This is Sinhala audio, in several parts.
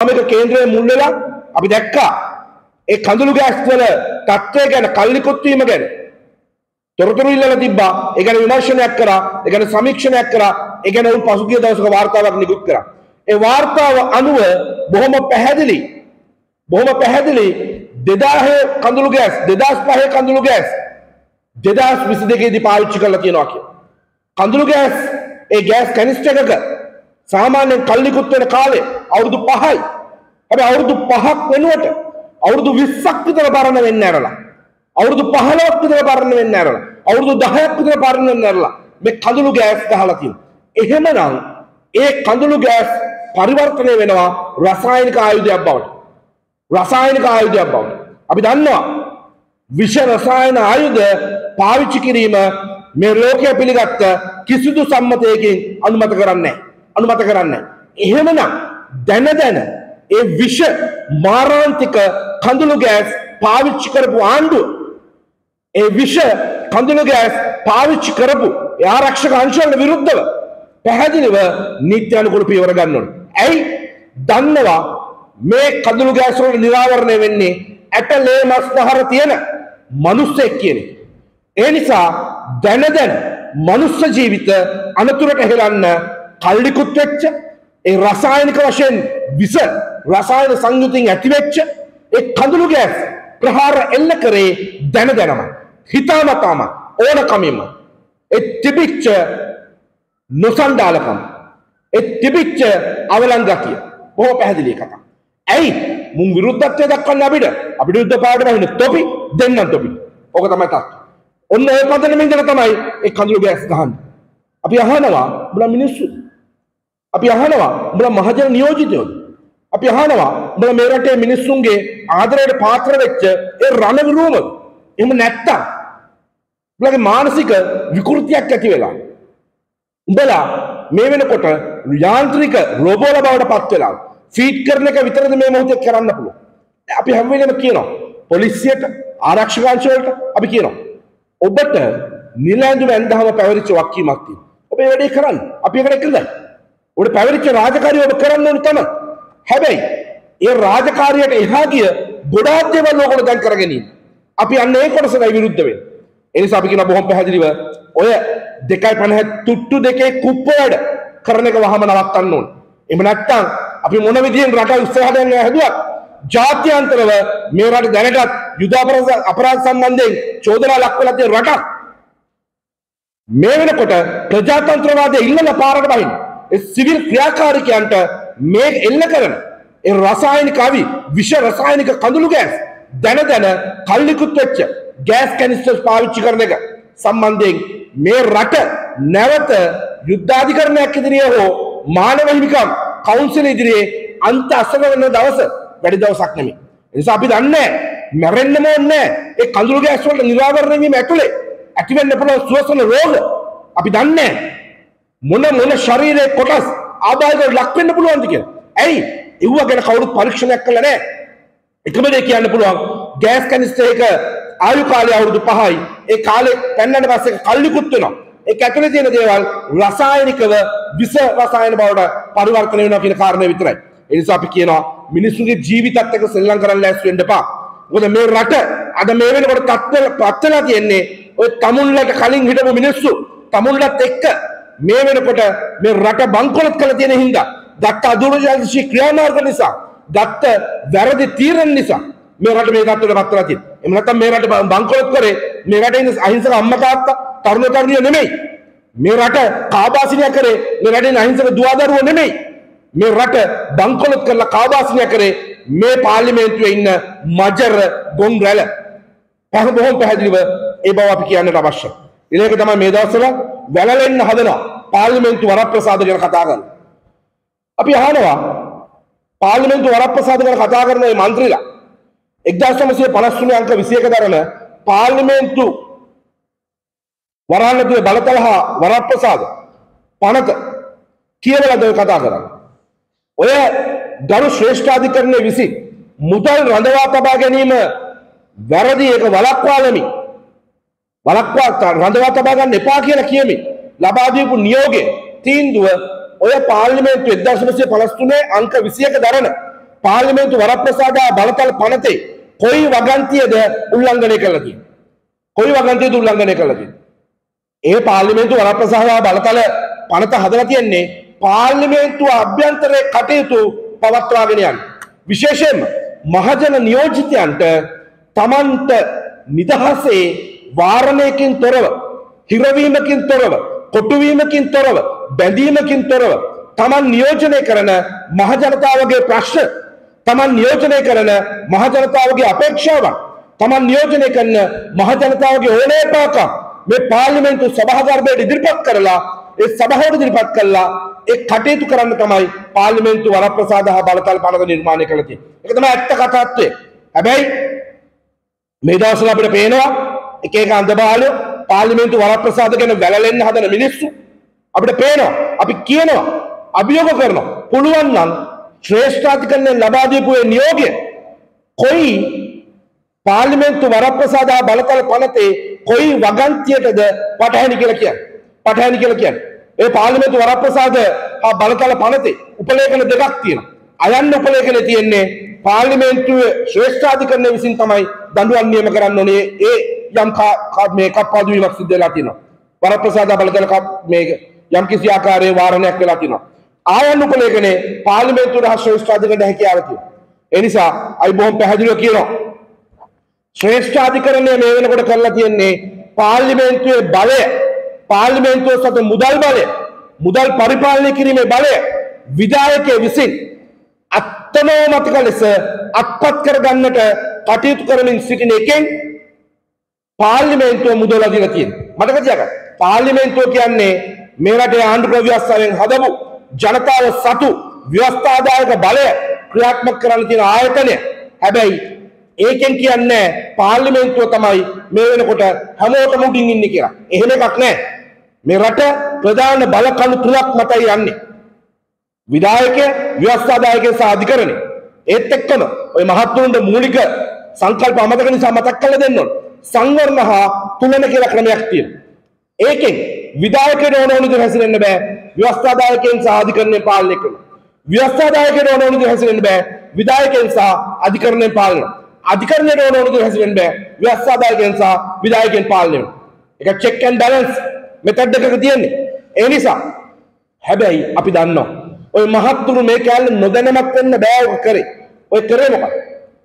මේක කේන්ද්‍රයේ මුල් වෙලා අපි දැක්කා ඒ කඳුළු ගෑස් වල තත්ත්වය ගැන කල්ලිකුත් වීම ගැන තොරතුරු ඉල්ලලා තිබ්බා. ඒ ගැන විමර්ශනයක් කරා, ඒ ගැන සමීක්ෂණයක් කරා, ඒ ගැන උන් පසුගිය දවසක වාර්තාවක් නිකුත් කරා. ඒ වාර්තාව අනුව බොහොම පැහැදිලි 2000 කඳුළු ගෑස් 2005 කඳුළු ගෑස් 2022 දී පාවිච්චි කරලා තියෙනවා කියලා. කඳුළු ගෑස් ඒ ගෑස් කැනිස්ටර් එක සාමාන්‍යයෙන් කල්ලිකුත් වෙන කාලේ අවුරුදු 5යි. හැබැයි අවුරුදු 5ක් වෙනුවට අවුරුදු 20ක් විතර බරණ වෙන්න ඇරලා අවුරුදු 15ක් විතර බරණ වෙන්න ඇරලා අවුරුදු 10ක් විතර බරණ වෙන්න ඇරලා මේ කඳුළු ගෑස් ගහලා තියෙනවා. එහෙමනම් ඒ කඳුළු ගෑස් පරිවර්තනය වෙනවා රසායනික ආයුධයක් බවට. අපි දන්නවා විෂ රසායන ආයුධ පාවිච්චි කිරීම මේ ලෝකයේ පිළිගත්ත කිසිදු සම්මතයකින් අනුමත කරන්නේ නැහැ. එහෙමනම් දැන ඒ විෂ මාරාන්තික කඳුළු ගෑස් පාවිච්චි කරපු ආණ්ඩුව ඒ විෂ කඳුළු ගෑස් පාවිච්චි කරපු ආරක්ෂක අංශවලට විරුද්ධව පැහැදිලිව නීති අනුකූල පියවර ගන්න ඕනේ. ඇයි? දන්නවා මේ කඳුළු ගෑස් වල නිරාවරණය වෙන්නේ ඇටලේ මස් දහර තියෙන මිනිස්සෙක් කියන එක. ඒ නිසා දැන මනුස්ස ජීවිත අනතුරට හෙලන්න කල්ලිකුත් වෙච්ච ඒ රසායනික වශයෙන් විස රසායන සංයුතින් ඇතිවෙච්ච ඒ කඳුළු ගෑස් ප්‍රහාර එල්ල කරේ දැනම හිතාමතාම ඕනකමින්ම ඒ තිබිච්ච නොසන්ඩාලකම ඒ තිබිච්ච අවලං ගතිය බොහෝ පැහැදිලි කතා. ඇයි මුන් විරුද්ධත්වය දක්වන්න අපිට විරුද්ධ පාඩම වහින තොපි දෙන්නම් තොපි. ඕක තමයි තත්ත්වය. ඔන්න ඔය පදනමින් ඉඳලා තමයි ඒ කඳුළු ගෑස් ගහන්නේ. අපි අහනවා උඹලා මිනිස්සු. අපි අහනවා උඹලා මහජන නියෝජිතයෝද? අපි අහනවා උඹලා මේ රටේ මිනිස්සුන්ගේ ආදරයට පාත්‍ර වෙච්ච ඒ රණවිරුවමද? එහෙම නැත්තම් උඹලගේ මානසික විකෘතියක් ඇති වෙලා උඹලා මේ වෙනකොට යාන්ත්‍රික රෝබෝල බවට පත් වෙලා ෆීඩ් කරන එක විතරද මේ මොහොතේ කරන්න පුළුවන්. අපි හැම වෙලේම කියනවා පොලිසියට ආරක්ෂක අංශ වලට අපි කියනවා ඔබට නිලැඳුම ඇඳහම පැවරිච්ච වක්කීමක් තියෙනවා. ඔබ මේ වැඩේ කරන්න. අපි එකට එකදයි. ඔබට පැවරිච්ච රාජකාරිය ඔබ කරන්න ඕන තමයි. හැබැයි ඒ රාජකාරියට එහා ගිය ගොඩාක් දේවල් ඔයගොල්ලෝ දැන් කරගෙන ඉන්නේ. අපි අන්න ඒ කොටසයි විරුද්ධ වෙන්නේ. ඒ නිසා අපි කියන බොහොම පැහැදිලිව ඔය 2.50 තුට්ටු දෙකේ කුප්ප වැඩ කරන එක වහම නවත්තන්න ඕන. එහෙම නැත්නම් අපි මොන විදියෙන් රට ඉස්සරහට යන්න හැදුවත් ජාත්‍යන්තරව මේ රට දැනටත් යුද අපරාධ සම්බන්ධයෙන් චෝදනා ලක් වෙලා තියෙන රටක්. මේ වෙනකොට ප්‍රජාතන්ත්‍රවාදයේ ඉල්ලන පාරට බහින්න. ඒ සිවිල් ක්‍රියාකාරිකයන්ට මේ එල්ල කරන ඒ රසායනික විෂ රසායනික කඳුළු ගෑස් දැන කල්ලිකුත් වෙච්ච ගෑස් කැනිස්ටර්ස් පාවිච්චි කරන එක සම්බන්ධයෙන් මේ රට නැවත යුද්ධාධිකරණයක් ඉදිරියේ හෝ මානව හිමිකම් කවුන්සිල් ඉදිරියේ අන්ත අසල වෙන දවස වැඩි දවසක් නෙමෙයි. ඒ නිසා අපි දන්නේ මැරෙන්නම ඕනේ ඒ කඳුළු ගෑස් වලට නිරාවරණය වීම ඇතුලේ ඇති වෙන්න පුළුවන් සුවසන රෝග අපි දන්නේ මොන ශරීරයේ කොටස් ආබාධයට ලක් වෙන්න පුළුවන්ද කියලා. ඇයි? ඒව ගැන කවුරුත් පරීක්ෂණයක් කළා නැහැ. එකම දේ කියන්න පුළුවන් ගෑස් කැනිස්ටර් එක ආයු කාලය අවුරුදු 5යි. ඒ කාලේ පැන්නට පස්සේ කල්ලිකුත් වෙනවා. ඒක ඇතුලේ තියෙන දේවල් රසායනිකව විස රසායන බවට පරිවර්තනය වෙනවා කියන කාරණය විතරයි. ඒ නිසා අපි කියනවා මිනිස්සුන්ගේ ජීවිතත් එක්ක සෙල්ලම් කරන්න ලෑස්ති වෙන්න එපා. මොකද මේ රට අද මේ වෙනකොට පත් වෙලා තියෙන්නේ ඔය තමුන්ලට කලින් හිටපු මිනිස්සු තමුන්ලත් එක්ක මේ වෙනකොට මේ රට බංකොලොත් කරලා තියෙන හින්දා දත්ත අදුරජාතිශී ක්‍රියාමාර්ග නිසා දත්ත වැරදි තීරණ නිසා මේ රට මේ තත්ත්වයට පත් වෙලා තියෙනවා. එහෙම නැත්නම් මේ රට බංකොලොත් කරේ මේ රටේ ඉන්න අහිංසක අම්මා තාත්තා තරුණ තරුණිය නෙමෙයි. මේ රට කාබාසිනිය කරේ මේ රටේ අහිංසක දුවදරුවෝ නෙමෙයි. මේ රට බංකොලොත් කරලා කාබාසිනිය කරේ මේ පාර්ලිමේන්තුවේ ඉන්න මජර ගොන් රැළ. බොහොම පැහැදිලිව ඒ බව අපි කියන්නට අවශ්‍යයි. ඊළඟ තමයි මේ දවස්වල වැළලෙන්න හදනවා පාර්ලිමේන්තු වරප්‍රසාද ගැන කතා කරනවා. අපි අහනවා පාර්ලිමේන්තු වරප්‍රසාද ගැන කතා කරන මේ മന്ത്രിලා 1953 අංක 21 දරන පාර්ලිමේන්තු වරාණතුවේ බලතලහා වරප්‍රසාද පනත කියවලාද කතා කරන්නේ. ඔය ගරු ශ්‍රේෂ්ඨාධිකරණයේ විසින් මුදල් රඳවා තබා ගැනීම වැරදි ඒක වළක්වාලමි. රඳවා තබා ගන්න එපා කියලා කියමින් ලබා දීපු නියෝගයේ තීන්දුව ඔය පාර්ලිමේන්තුවේ 1953 අංක 21 දරන පාර්ලිමේන්තු වරප්‍රසාද බලතල පනතේ කොයි වගන්තියද උල්ලංඝනය කළා කියන්නේ? කොයි වගන්තියද උල්ලංඝනය කළා කියන්නේ? ඒ පාර්ලිමේන්තු වරප්‍රසාද බලතල පනත හදලා තියන්නේ පාර්ලිමේන්තුව අභ්‍යන්තරයේ කටයුතු පවත්වාගෙන යන්න. විශේෂයෙන්ම මහජන නියෝජිතයන්ට තමන්ට නිදහසේ වාරණයකින් තොරව, හිරවීමකින් තොරව, කොටුවීමකින් තොරව, බැඳීමකින් තොරව තමන් නියෝජනය කරන මහජනතාවගේ ප්‍රශ්න, තමන් නියෝජනය කරන මහජනතාවගේ අපේක්ෂාවන්, තමන් නියෝජනය කරන මහජනතාවගේ ඕනෑපාකම් මේ පාර්ලිමේන්තු සභාගර්භයට ඉදිරිපත් කරලා ඒ සභාවට ඉදිරිපත් කළා ඒ කටයුතු කරන්න තමයි පාර්ලිමේන්තු වරප්‍රසාද හා බලතල පනත නිර්මාණය කළ තියෙන්නේ. ඒක තමයි ඇත්ත කතාත්වය. හැබැයි මේ දවස්වල අපිට පේනවා එක එක අන්දබාලයෝ පාර්ලිමේන්තු වරප්‍රසාද ගැන වැළලෙන්න හදන මිනිස්සු අපිට පේනවා. අපි කියනවා, අභියෝග කරනවා, පුළුවන් නම් ශ්‍රේෂ්ඨාධිකරණයෙන් ලබා දීපු ඒ නියෝගය කොයි පාර්ලිමේන්තු වරප්‍රසාද හා බලතල පනතේ කොයි වගන්තියටද පටහැනි කියලා කියන්නේ. පටහැනි කියලා කියන්නේ ඒ පාර්ලිමේන්තු වරප්‍රසාද හා බලතල පනතේ උපලේඛන දෙකක් තියෙනවා. අයන්න උපලේඛනේ තියෙන්නේ පාර්ලිමේන්තුවේ ශ්‍රේෂ්ඨාධිකරණය විසින් තමයි දඬුවම් නියම කරන්න ඕනේ. ඒ යම් මේ කප්පාදු වීමක් සිද්ධ වෙලා තියෙනවා. වරප්‍රසාද බලතල මේ යම් කිසි ආකාරයේ වාරණයක් වෙලා තියෙනවා. ආයන්න උපලේඛනේ පාර්ලිමේන්තුවේ හා ශ්‍රේෂ්ඨාධිකරණය හැකියාව තියෙනවා. ඒ නිසා අයි බොහොම පැහැදිලිව කියනවා ශ්‍රේෂ්ඨාධිකරණය මේ වෙනකොට කරලා තියෙන්නේ පාර්ලිමේන්තුවේ බලය, පාර්ලිමේන්තුව සතු මුදල් බලය, මුදල් පරිපාලනය කිරීමේ බලය විධායකයෙ විසින් අත්නෝමතික ලෙස අත්පත් කරගන්නට කටයුතු කරමින් සිටින එකෙන් පාර්ලිමේන්තුව මුදල් අදිලා තියෙනවා. මතක තියාගන්න. පාර්ලිමේන්තුව කියන්නේ මේ රටේ ආණ්ඩුක්‍රම ව්‍යවස්ථාවෙන් හදපු ජනතාව සතු ව්‍යවස්ථාදායක බලය ක්‍රියාත්මක කරන්න තියෙන ආයතනය. හැබැයි ඒකෙන් කියන්නේ පාර්ලිමේන්තුව තමයි මේ වෙනකොට හැමෝටම උඩින් ඉන්නේ කියලා. එහෙම එකක් නැහැ. මේ රට ප්‍රධාන බල කණු තුනක් මතයි යන්නේ. විධායකය, ව්‍යවස්ථාදායකය සහ අධිකරණය. ඒත් එක්කම ওই මහත්තුන්ගේ මූලික සංකල්ප අමතක නිසා මතක් කරලා දෙන්න ඕන. සංවර්ණ හා තුලන කියලා ක්‍රමයක් තියෙනවා. ඒකෙන් විධායකයට ඕන ඕන විදිහට හැසිරෙන්න බෑ. ව්‍යවස්ථාදායකයන් සහ අධිකරණයෙන් පාලනය කරනවා. ව්‍යවස්ථාදායකයට ඕන ඕන විදිහට හැසිරෙන්න බෑ. විධායකයන් සහ අධිකරණයෙන් පාලනය කරනවා. අධිකරණයට ඕන ඕන විදිහට හැසිරෙන්න බෑ. ව්‍යවස්ථාදායකයන් සහ විධායකයන් පාලනය කරනවා. ඒක චෙක් ඇන්ඩ් බැලන්ස් මෙතඩ් එකක තියෙන්නේ. ඒ නිසා හැබැයි අපි දන්නවා ඔය මහත්තුරු මේ කැලේ නොදැනමක් වෙන්න බෑ ඔය කරේ. ඔය කරේ මොකක්ද?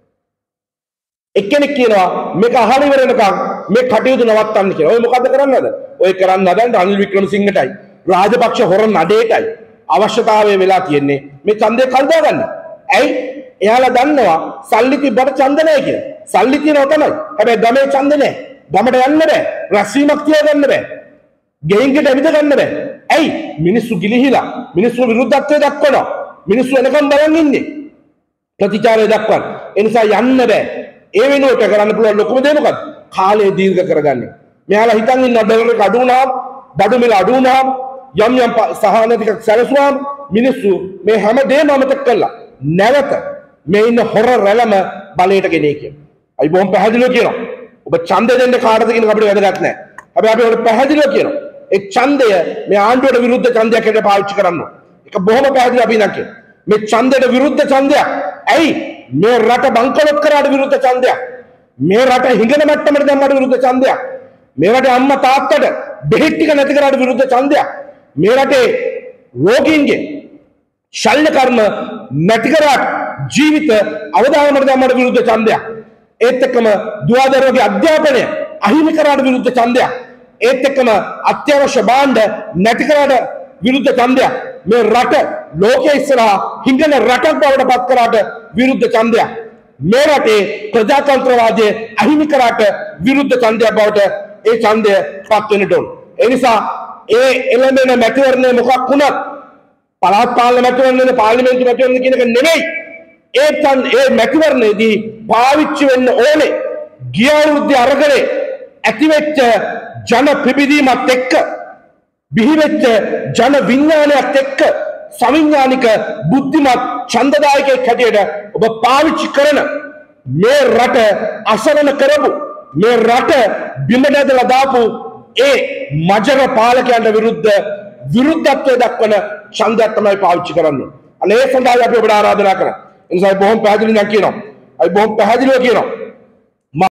එක්කෙනෙක් කියනවා මේක අහන ඉවර වෙනකම් මේ කටයුතු නවත්තන්න කියලා. ඔය මොකද්ද කරන්නද? ඔය කරන්න හදන රනිල් වික්‍රමසිංහටයි රාජපක්ෂ හොර නඩේටයි අවශ්‍යතාවය වෙලා තියෙන්නේ මේ ඡන්දය කල්දා ගන්න. ඇයි? එයාලා දන්නවා සල්ලි තිබ්බට ඡන්ද නැහැ කියලා. සල්ලි තියෙනවා තමයි. හැබැයි ගමේ ඡන්ද නැහැ. ගමට යන්න බෑ. රැස්වීමක් තියාගන්න බෑ. ගෙයින්කට ඇවිද ගන්න බෑ. ඇයි? මිනිස්සු ගිලිහිලා මිනිස්සු විරුද්ධත්වය දක්වනවා. මිනිස්සු එනකම් බලන් ඉන්නේ. ප්‍රතිචාරය දක්වන. ඒ නිසා යන්න බෑ. ඒ වෙනුවට කරන්න පුළුවන් ලොකුම දේ මොකක්ද? කාලය දීර්ඝ කරගන්න. මෙයාලා හිතන් ඉන්න ඩොලර් එක අඩු වුණාම, බඩු මිල අඩු වුණාම, යම් යම් සහන ටිකක් සැලසුවාම මිනිස්සු මේ හැම දෙයක්ම අමතක කළා. නැවත මේ ඉන්න හොර රැළම බලයට ගෙනේ කියනවා. අයි බොහොම පැහැදිලිව කියනවා. ඔබ ඡන්දය දෙන්න කාටද කියන එක අපිට වැදගත් නැහැ. හැබැයි අපි ඔබට පැහැදිලිව කියනවා. ඒ ඡන්දය මේ ආණ්ඩුවට විරුද්ධ ඡන්දයක් හැටියට පාවිච්චි කරන්න ඕන. ඒක බොහොම පැහැදිලිව අපි ඉන්න කියනවා. මේ ඡන්දයට විරුද්ධ ඡන්දයක්. ඇයි? මේ රට බංකොලොත් කරාට විරුද්ධ ඡන්දයක්. මේ රට හිඟන මට්ටමට දැම්මට විරුද්ධ ඡන්දයක්. මේ රටේ අම්මා තාත්තට බෙහෙත් ටික නැති කරාට විරුද්ධ ඡන්දයක්. මේ රටේ රෝගීන්ගේ ශල්‍ය කර්ම නැති කරාට ජීවිත අවදානමට දැම්මට විරුද්ධ ඡන්දයක්. ඒත් එක්කම දුවදරුවගේ අධ්‍යාපනය අහිමි කරාට විරුද්ධ ඡන්දයක්. ඒත් එක්කම අත්‍යවශ්‍ය භාණ්ඩ නැති කරාට විරුද්ධ ඡන්දයක්. මේ රට ලෝකයේ ඉස්සරහා හිඟන රටක් බවට පත් කරාට විරුද්ධ ඡන්දයක්. මේ රටේ ප්‍රජාතන්ත්‍රවාදයේ අහිමි කරාට විරුද්ධ ඡන්දයක් බවට ඒ ඡන්දය පත් වෙන්නට ඕන. ඒ නිසා ඒ එළඹෙන මැතිවරණය මොකක් වුණත් පළාත් පාලන මැතිවරණය පාර්ලිමේන්තු මැතිවරණය කියන එක නෙමෙයි. ඒ මැතිවරණයේදී පාවිච්චි වෙන්න ඕනේ ගිය අවුරුද්දේ අරගලේ ඇතිවෙච්ච ජන පිබිදීමත් එක්ක බිහිවෙච්ච ජන විඥානයත් එක්ක සවිඥානික බුද්ධිමත් ඡන්දදායකයෙක් හැටියට ඔබ පාවිච්චි කරන මේ රට අසරණ කරපු මේ රට බිමට ඇදලා දාපු ඒ මජර පාලකයන්ට විරුද්ධත්වය දක්වන ඡන්දයක් තමයි පාවිච්චි කරන්නේ. අනේ ඒ සඳහා අපි ඔබට ආරාධනා කරනවා. ඒ නිසා බොහොම පැහැදිලිව දැන් කියනවා. අයි බොහොම පැහැදිලිව කියනවා.